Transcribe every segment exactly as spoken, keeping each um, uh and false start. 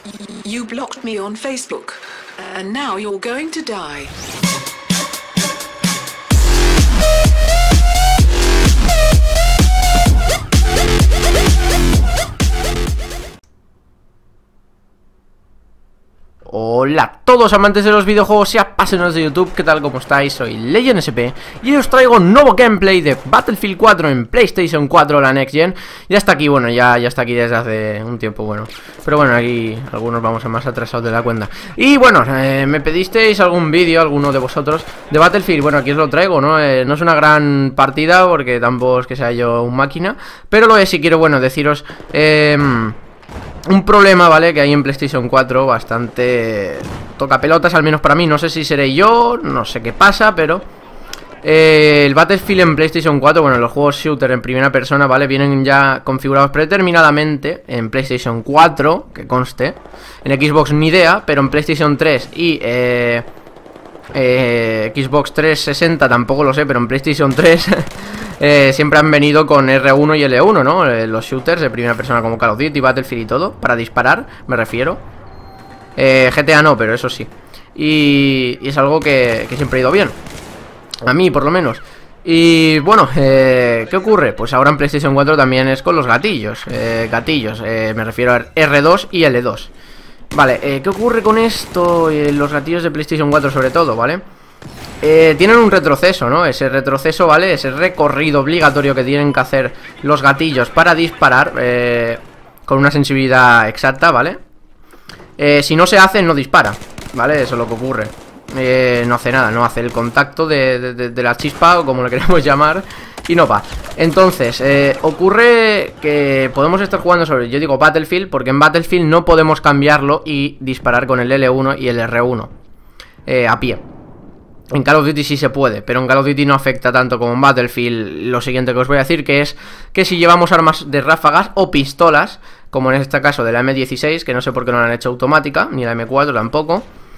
You blocked me on Facebook, and now you're going to die. Hola a todos amantes de los videojuegos y apasionados de YouTube, ¿qué tal? ¿Cómo estáis? Soy LegendSP y hoy os traigo un nuevo gameplay de Battlefield cuatro en PlayStation cuatro, la Next Gen. Ya está aquí, bueno, ya, ya está aquí desde hace un tiempo, bueno. Pero bueno, aquí algunos vamos a más atrasados de la cuenta. Y bueno, eh, me pedisteis algún vídeo, alguno de vosotros, de Battlefield. Bueno, aquí os lo traigo, ¿no? Eh, no es una gran partida porque tampoco es que sea yo un máquina, pero lo es si quiero, bueno, deciros... Eh... un problema, ¿vale? Que hay en PlayStation cuatro bastante toca pelotas, al menos para mí. No sé si seré yo, no sé qué pasa, pero eh, el Battlefield en PlayStation cuatro, bueno, los juegos shooter en primera persona, ¿vale? Vienen ya configurados predeterminadamente en PlayStation cuatro, que conste. En Xbox ni idea, pero en PlayStation tres y eh, eh, Xbox trescientos sesenta tampoco lo sé, pero en PlayStation tres... Eh, siempre han venido con R uno y L uno, ¿no? Eh, los shooters de primera persona como Call of Duty, Battlefield y todo, para disparar, me refiero. eh, G T A no, pero eso sí. Y, y es algo que, que siempre ha ido bien, a mí por lo menos. Y bueno, eh, ¿qué ocurre? Pues ahora en PlayStation cuatro también es con los gatillos. eh, Gatillos, eh, me refiero a R dos y L dos. Vale, eh, ¿qué ocurre con esto? Eh, los gatillos de PlayStation cuatro sobre todo, ¿vale? Eh, tienen un retroceso, ¿no? Ese retroceso, ¿vale? Ese recorrido obligatorio que tienen que hacer los gatillos para disparar eh, con una sensibilidad exacta, ¿vale? Eh, si no se hace, no dispara, ¿vale? Eso es lo que ocurre. eh, No hace nada, no hace el contacto de, de, de, de la chispa, o como le queremos llamar, y no va. Entonces, eh, ocurre que podemos estar jugando sobre, yo digo Battlefield, porque en Battlefield no podemos cambiarlo y disparar con el L uno y el R uno eh, a pie. En Call of Duty sí se puede, pero en Call of Duty no afecta tanto como en Battlefield. Lo siguiente que os voy a decir que es que si llevamos armas de ráfagas o pistolas, como en este caso de la M dieciséis, que no sé por qué no la han hecho automática, ni la M cuatro tampoco,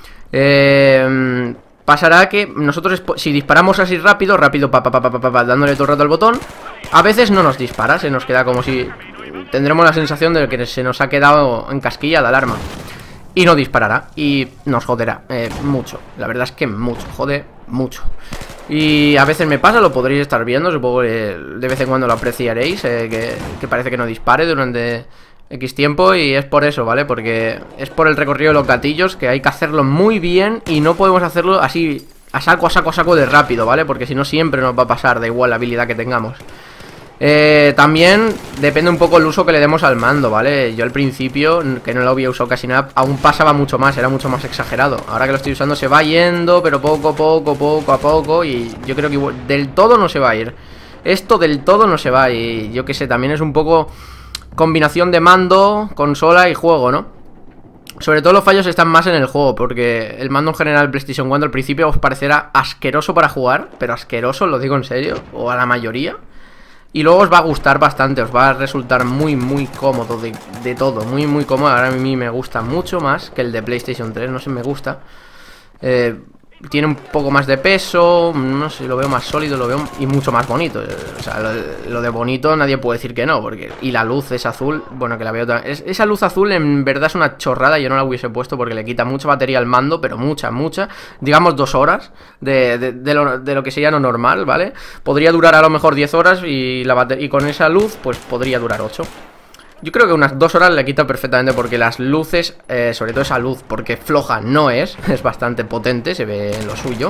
eh, pasará que nosotros si disparamos así rápido, rápido, pa, pa, pa, pa, pa, pa, dándole todo el rato al botón, a veces no nos dispara, se nos queda como si... tendremos la sensación de que se nos ha quedado encasquillada el arma y no disparará, y nos joderá eh, mucho, la verdad es que mucho, jode mucho. Y a veces me pasa, lo podréis estar viendo, supongo que de vez en cuando lo apreciaréis, eh, que, que parece que no dispare durante X tiempo, y es por eso, ¿vale? Porque es por el recorrido de los gatillos, que hay que hacerlo muy bien y no podemos hacerlo así a saco, a saco, a saco de rápido, ¿vale? Porque si no siempre nos va a pasar, da igual la habilidad que tengamos. Eh, también depende un poco el uso que le demos al mando, ¿vale? Yo al principio, que no lo había usado casi nada, aún pasaba mucho más, era mucho más exagerado. Ahora que lo estoy usando se va yendo, pero poco a poco, poco a poco. Y yo creo que igual, del todo no se va a ir. Esto del todo no se va. Y yo que sé, también es un poco combinación de mando, consola y juego, ¿no? Sobre todo los fallos están más en el juego, porque el mando en general PlayStation cuatro al principio os parecerá asqueroso para jugar, pero asqueroso, lo digo en serio, o a la mayoría. Y luego os va a gustar bastante, os va a resultar muy, muy cómodo de, de todo, muy, muy cómodo. Ahora a mí me gusta mucho más que el de PlayStation tres, no sé, me gusta. Eh, tiene un poco más de peso, no sé, lo veo más sólido, lo veo y mucho más bonito. O sea, lo, lo de bonito nadie puede decir que no, porque... Y la luz es azul, bueno, que la veo también. Es, esa luz azul en verdad es una chorrada, yo no la hubiese puesto porque le quita mucha batería al mando, pero mucha, mucha. Digamos dos horas de, de, de, lo, de lo que sería lo normal, ¿vale? Podría durar a lo mejor diez horas y, la y con esa luz pues podría durar ocho. Yo creo que unas dos horas le quita perfectamente, porque las luces, eh, sobre todo esa luz, porque floja no es, es bastante potente, se ve lo suyo.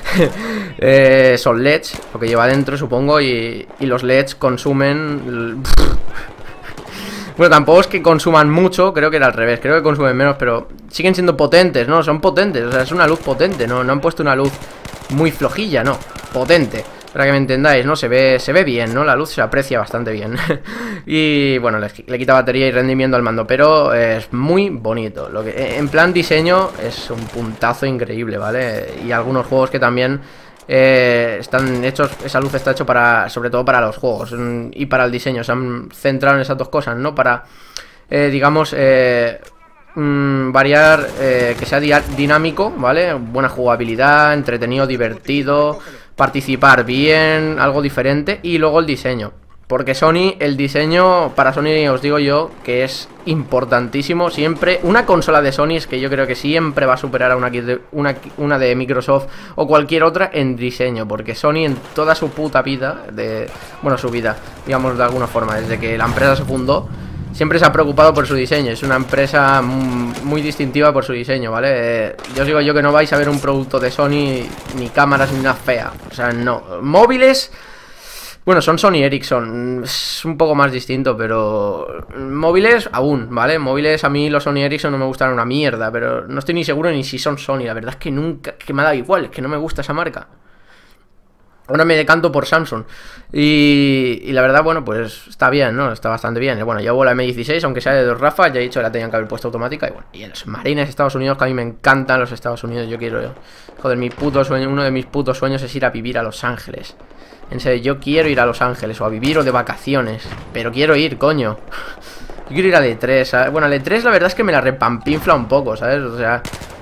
eh, Son L E Ds, lo que lleva dentro supongo, y, y los L E Ds consumen... Bueno, tampoco es que consuman mucho, creo que era al revés, creo que consumen menos, pero siguen siendo potentes, ¿no? Son potentes, o sea, es una luz potente, no, no han puesto una luz muy flojilla, no, potente. Para que me entendáis, ¿no? Se ve, se ve bien, ¿no? La luz se aprecia bastante bien. Y bueno, le, le quita batería y rendimiento al mando, pero es muy bonito. Lo que, en plan diseño es un puntazo increíble, ¿vale? Y algunos juegos que también eh, están hechos, esa luz está hecho para, sobre todo para los juegos y para el diseño. Se han centrado en esas dos cosas, ¿no? Para, eh, digamos, eh, mmm, variar, eh, que sea dinámico, ¿vale? Buena jugabilidad, entretenido, divertido, participar bien, algo diferente. Y luego el diseño, Porque Sony, el diseño para Sony os digo yo que es importantísimo. Siempre, una consola de Sony es que yo creo que siempre va a superar a una, una, una de Microsoft o cualquier otra en diseño. Porque Sony en toda su puta vida, de, bueno, su vida, digamos de alguna forma, desde que la empresa se fundó, siempre se ha preocupado por su diseño. Es una empresa muy distintiva por su diseño, ¿vale? Eh, yo os digo yo que no vais a ver un producto de Sony, ni cámaras ni una fea. O sea, no. Móviles... Bueno, son Sony Ericsson, es un poco más distinto, pero móviles aún, ¿vale? Móviles a mí los Sony Ericsson no me gustan una mierda, pero no estoy ni seguro ni si son Sony. La verdad es que nunca, que me ha dado igual, es que no me gusta esa marca. Ahora me decanto por Samsung. Y, y la verdad, bueno, pues está bien, ¿no? Está bastante bien. Y bueno, llevo la M dieciséis, aunque sea de dos Rafa, ya he dicho, la tenían que haber puesto automática. Y bueno, y en los marines Estados Unidos, que a mí me encantan los Estados Unidos, yo quiero... Joder, mi puto sueño, uno de mis putos sueños es ir a vivir a Los Ángeles. En serio, yo quiero ir a Los Ángeles, o a vivir o de vacaciones. Pero quiero ir, coño. Yo quiero ir a E tres, ¿sabes? Bueno, a E tres la verdad es que me la repampinfla un poco, ¿sabes? O sea...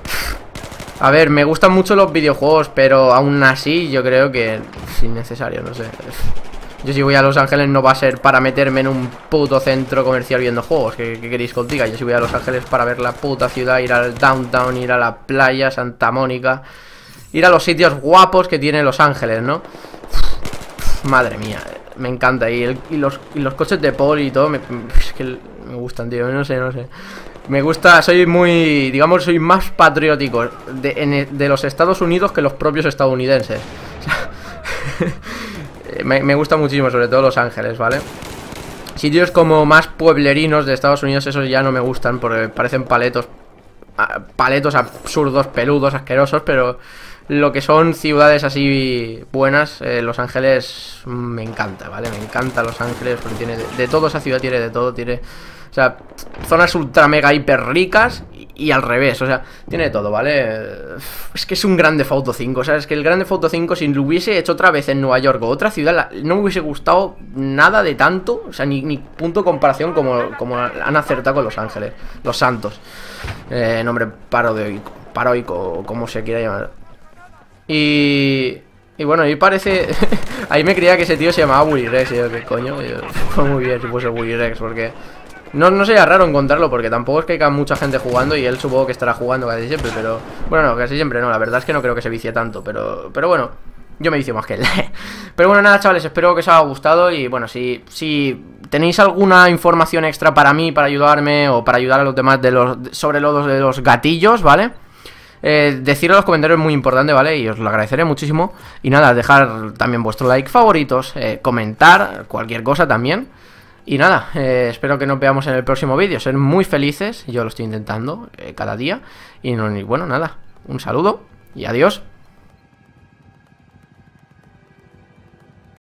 A ver, me gustan mucho los videojuegos, pero aún así yo creo que es innecesario, no sé. Yo si voy a Los Ángeles no va a ser para meterme en un puto centro comercial viendo juegos. ¿Qué, qué queréis que os diga? Yo si voy a Los Ángeles para ver la puta ciudad, ir al downtown, ir a la playa, Santa Mónica, ir a los sitios guapos que tiene Los Ángeles, ¿no? Madre mía, me encanta. Y, el, y, los, y los coches de poli y todo, me, es que me gustan, tío, no sé, no sé. Me gusta, soy muy, digamos, soy más patriótico de, en, de los Estados Unidos que los propios estadounidenses. O sea, me, me gusta muchísimo, sobre todo Los Ángeles, ¿vale? Sitios como más pueblerinos de Estados Unidos, esos ya no me gustan porque parecen paletos, paletos absurdos, peludos, asquerosos, pero lo que son ciudades así buenas, eh, Los Ángeles me encanta, ¿vale? Me encanta Los Ángeles porque tiene de, de todo, esa ciudad tiene de todo, tiene... O sea, zonas ultra mega hiper ricas y, y al revés, o sea, tiene de todo, ¿vale? Es que es un Grand Theft Auto cinco, o sea, es que el Grand Theft Auto cinco si lo hubiese hecho otra vez en Nueva York o otra ciudad, la, no me hubiese gustado nada de tanto, o sea, ni, ni punto de comparación como, como han acertado con Los Ángeles, Los Santos. Eh, nombre paroico, paroico, como se quiera llamar. Y... Y bueno, ahí parece... ahí me creía que ese tío se llamaba Willy Rex, y yo, ¿qué coño? Y yo, fue muy bien si fuese Willy Rex, porque... No, no sería raro encontrarlo, porque tampoco es que haya mucha gente jugando y él supongo que estará jugando casi siempre, pero... Bueno, no, casi siempre no, la verdad es que no creo que se vicie tanto, pero... Pero bueno, yo me vicio más que él. Pero bueno, nada, chavales, espero que os haya gustado y bueno, si, si tenéis alguna información extra para mí, para ayudarme o para ayudar a los demás de los, sobre los de los gatillos, ¿vale? Eh, decirlo en los comentarios es muy importante, ¿vale? Y os lo agradeceré muchísimo. Y nada, dejar también vuestro like, favoritos, eh, comentar, cualquier cosa también. Y nada, eh, espero que nos veamos en el próximo vídeo. Ser muy felices, yo lo estoy intentando eh, cada día. Y, no, y bueno, nada, un saludo y adiós.